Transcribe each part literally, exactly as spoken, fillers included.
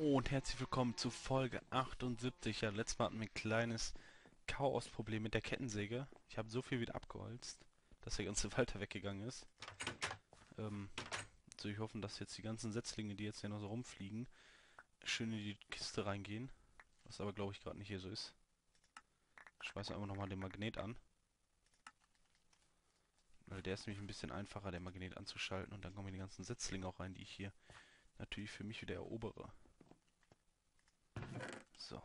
Und herzlich willkommen zu Folge achtundsiebzig. Ja, letztes Mal hatten wir ein kleines Chaosproblem mit der Kettensäge. Ich habe so viel wieder abgeholzt, dass der ganze Wald da weggegangen ist. Ähm, so ich hoffe, dass jetzt die ganzen Setzlinge, die jetzt hier noch so rumfliegen, schön in die Kiste reingehen. Was aber glaube ich gerade nicht hier so ist. Ich schmeiße einfach nochmal den Magnet an. Weil der ist nämlich ein bisschen einfacher, der Magnet anzuschalten. Und dann kommen die ganzen Setzlinge auch rein, die ich hier natürlich für mich wieder erobere. So.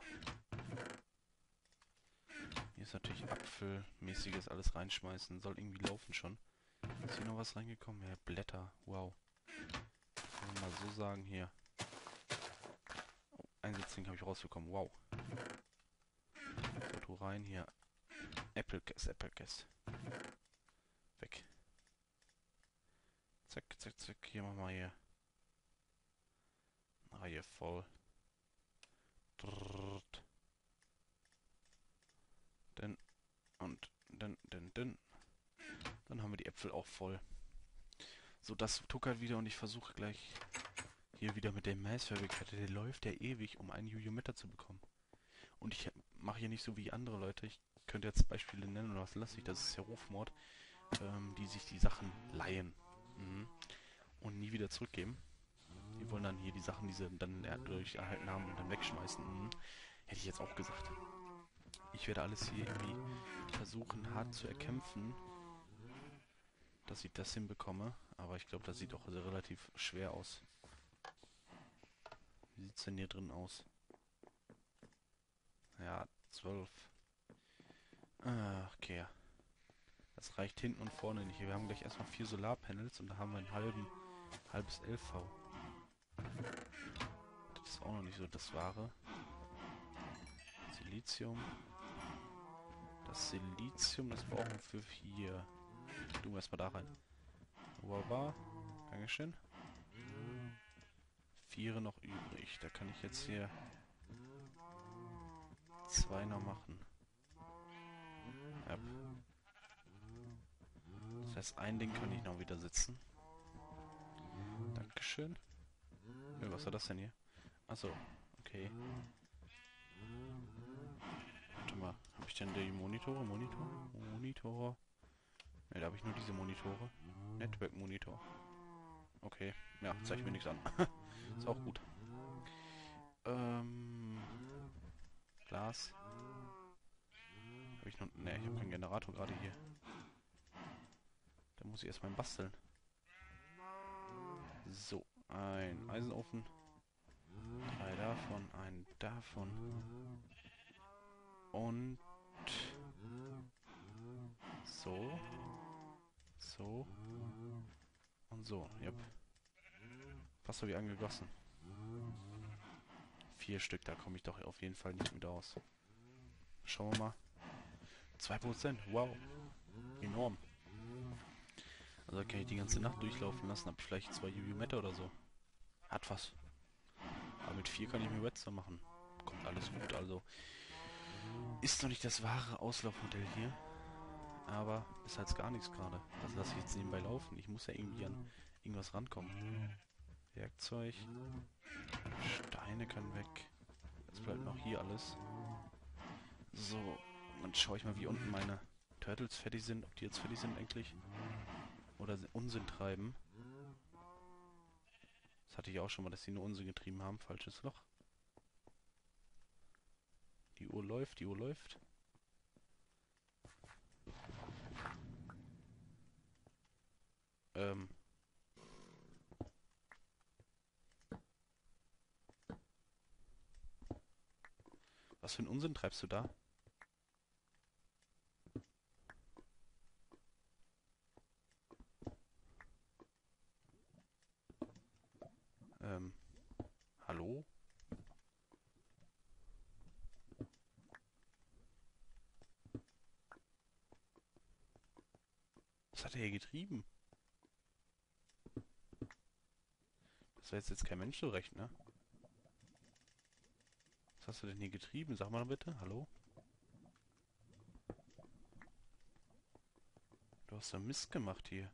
Hier ist natürlich Apfelmäßiges alles reinschmeißen. Soll irgendwie laufen schon. Ist hier noch was reingekommen? Ja, Blätter. Wow. Kann man mal so sagen hier. Oh, ein Setzling habe ich rausbekommen. Wow. So, tu rein hier. Applecast, Applecast. Weg. Zack, zack, zack. Hier machen wir hier. Reihe voll. Drrrt. Denn und dann, dann, dann. Dann haben wir die Äpfel auch voll. So, das tuckert wieder und ich versuche gleich hier wieder mit dem Maisverwickelter. Der läuft ja ewig, um einen Jujumetter zu bekommen. Und ich mache hier nicht so wie andere Leute. Ich könnte jetzt Beispiele nennen oder was lasse ich. Das ist ja Rufmord. Ähm, die sich die Sachen leihen. Mhm. Und nie wieder zurückgeben. Die wollen dann hier die Sachen, die sie dann dadurch erhalten haben, dann wegschmeißen. Mhm. Hätte ich jetzt auch gesagt. Ich werde alles hier irgendwie versuchen, hart zu erkämpfen, dass ich das hinbekomme. Aber ich glaube, das sieht auch relativ schwer aus. Wie sieht es denn hier drin aus? Ja, zwölf. Ah, okay. Das reicht hinten und vorne nicht. Wir haben gleich erstmal vier Solarpanels und da haben wir einen halben, halbes L V. Das ist auch noch nicht so das Wahre. Silizium. Das Silizium, das brauchen wir für hier. Tun wir erstmal da rein. Wunderbar. Dankeschön. Viere noch übrig. Da kann ich jetzt hier zwei noch machen. Ja. Das heißt, ein Ding kann ich noch wieder sitzen. Dankeschön. Ja, was war das denn hier? Achso, okay. Warte mal, habe ich denn die Monitore? Monitor? Monitor? Ne, da habe ich nur diese Monitore. Network Monitor. Okay, ja, zeigt mir nichts an. Ist auch gut. Ähm, Glas. Habe ich noch. Ne, ich habe keinen Generator gerade hier. Da muss ich erstmal basteln. So, ein Eisenofen. Drei davon, ein davon. Und so. So. Und so. Yep. Fast so wie angegossen. Vier Stück, da komme ich doch auf jeden Fall nicht mit aus. Schauen wir mal. zwei Prozent, wow. Enorm. Also kann ich die ganze Nacht durchlaufen lassen. Hab ich vielleicht zwei Jujumetter oder so. Hat was. Aber mit vier kann ich mir Wetzer machen. Kommt alles gut, also. Ist noch nicht das wahre Auslaufmodell hier. Aber ist halt gar nichts gerade. Das lasse ich jetzt nebenbei laufen. Ich muss ja irgendwie an irgendwas rankommen. Werkzeug. Steine können weg. Jetzt bleibt noch hier alles. So, dann schaue ich mal, wie unten meine Turtles fertig sind. Ob die jetzt fertig sind eigentlich. Oder Unsinn treiben. Das hatte ich auch schon mal, dass die nur Unsinn getrieben haben. Falsches Loch. Die Uhr läuft, die Uhr läuft. Ähm. Was für einen Unsinn treibst du da? Ähm. Hallo? Was hat er hier getrieben? Das war jetzt, jetzt kein Mensch so recht, ne? Was hast du denn hier getrieben? Sag mal bitte. Hallo? Du hast da Mist gemacht hier.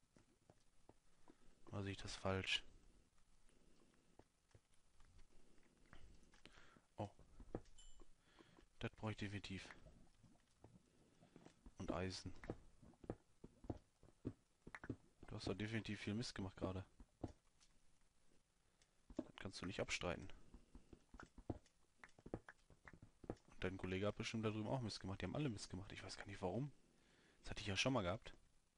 Oder sehe ich das falsch? definitiv. Und Eisen. Du hast da definitiv viel Mist gemacht gerade. Das kannst du nicht abstreiten. Und dein Kollege hat bestimmt da drüben auch Mist gemacht. Die haben alle Mist gemacht. Ich weiß gar nicht warum. Das hatte ich ja schon mal gehabt.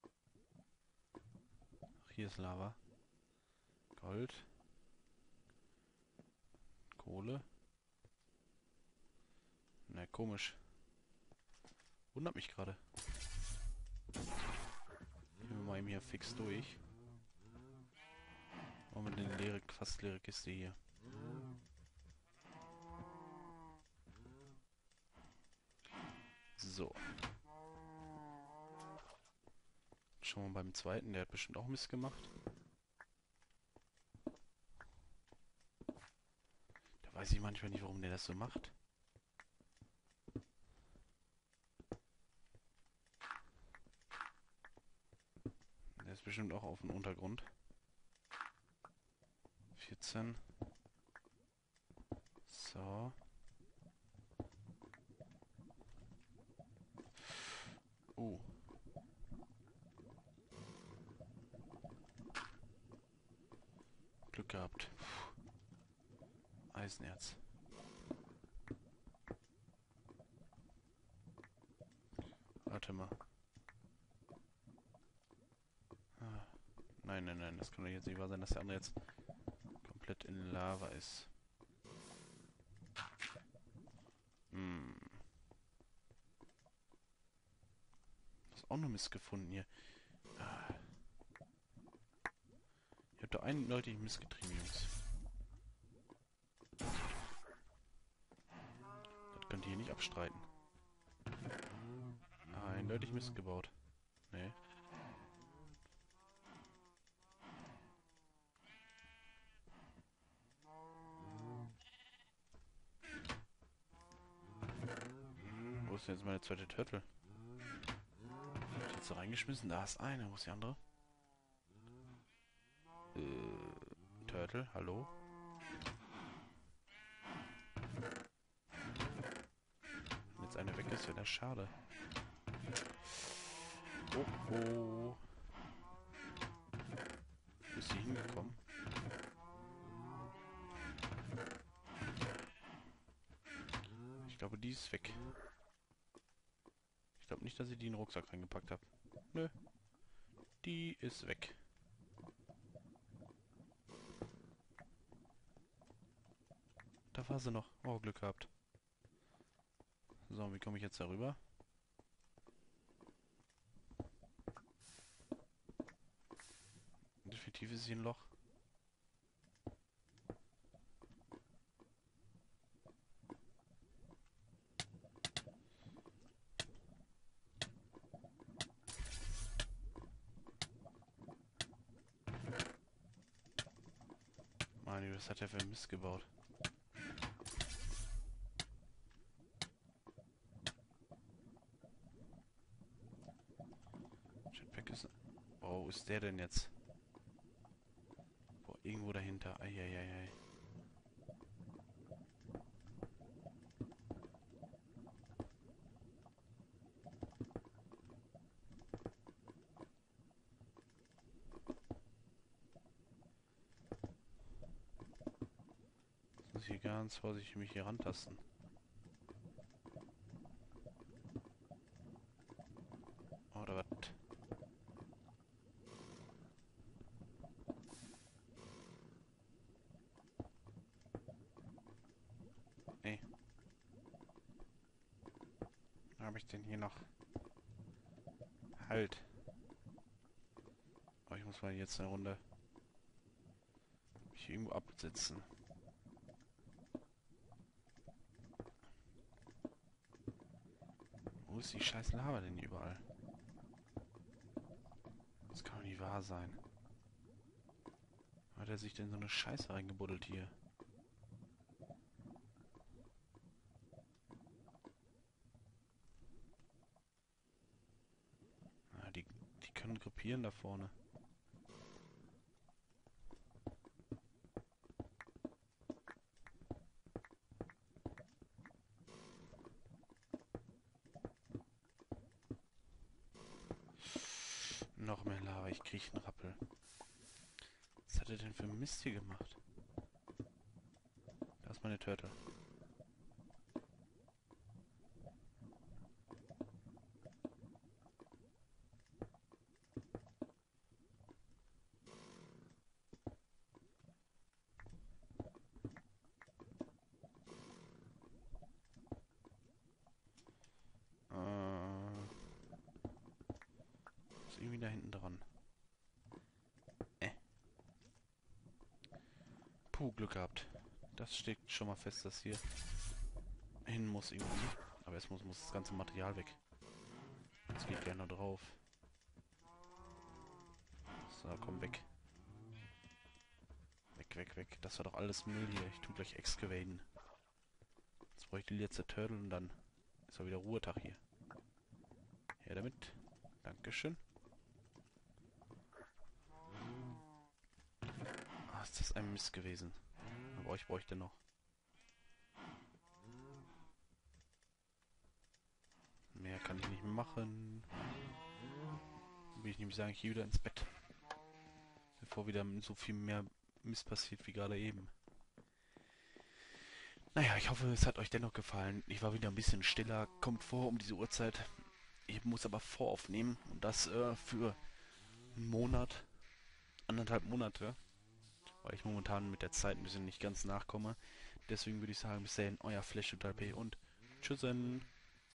Ach, hier ist Lava. Gold. Kohle. Na, komisch. Wundert mich gerade. Gehen wir mal eben hier fix durch. Machen wir eine leere, fast leere Kiste hier. So. Schauen wir beim zweiten, der hat bestimmt auch Mist gemacht. Da weiß ich manchmal nicht, warum der das so macht. Der ist bestimmt auch auf dem Untergrund. vierzehn. So. Oh. Glück gehabt. Puh. Eisenerz. Warte mal. Ah. Nein, nein, nein, das kann doch jetzt nicht wahr sein, dass der andere jetzt komplett in Lava ist. Hm. Du hast auch noch Mist gefunden hier. Ah. Ich hab da eindeutig Mist getrieben, Jungs. Das könnt ihr hier nicht abstreiten. Ah, eindeutig Mist gebaut. Nee. Wo ist denn jetzt meine zweite Turtle? Hab ich jetzt so reingeschmissen? Da ist eine. Wo ist die andere? Äh, Turtle, hallo? Wenn jetzt eine weg ist, wäre das schade. Oh, oh. Wo ist sie hingekommen? Ich glaube, die ist weg. Ich glaube nicht, dass ich die in den Rucksack reingepackt habe. Nö. Die ist weg. Da war sie noch. Oh, Glück gehabt. So, wie komme ich jetzt darüber? Definitiv ist hier ein Loch. Mann, was hat der für Mist gebaut? Jetpack ist... Oh, wo ist der denn jetzt? Boah, irgendwo dahinter. Eieiei. Jetzt muss ich hier ganz vorsichtig mich hier rantasten. Oder was? Nee. Was habe ich denn hier noch? Halt. Oh, ich muss mal jetzt eine Runde mich irgendwo absetzen. Wo ist die scheiß Lava denn hier überall? Das kann doch nicht wahr sein. Hat er sich denn so eine Scheiße reingebuddelt hier? Ah, die, die können gruppieren da vorne. Noch mehr Lava, ich krieg einen Rappel. Was hat er denn für Mist hier gemacht? Da ist meine Turtle. Äh, ist irgendwie da hinten dran. Äh. Puh, Glück gehabt. Das steht schon mal fest, dass hier hin muss irgendwie. Aber jetzt muss, muss das ganze Material weg. Das geht gerne drauf. So, komm weg. Weg, weg, weg. Das war doch alles Müll hier. Ich tu gleich excavaten. Jetzt brauche ich die letzte Turtle und dann ist auch wieder Ruhetag hier. Her damit. Dankeschön. Ah, ist das ein Mist gewesen. Aber euch brauche ich denn noch. Mehr kann ich nicht mehr machen. Dann will ich nämlich sagen, ich gehe wieder ins Bett. Bevor wieder so viel mehr Mist passiert wie gerade eben. Naja, ich hoffe, es hat euch dennoch gefallen. Ich war wieder ein bisschen stiller, kommt vor um diese Uhrzeit. Ich muss aber voraufnehmen und das äh, für einen Monat, anderthalb Monate, weil ich momentan mit der Zeit ein bisschen nicht ganz nachkomme. Deswegen würde ich sagen, bis dahin, euer Flash und tschüssen.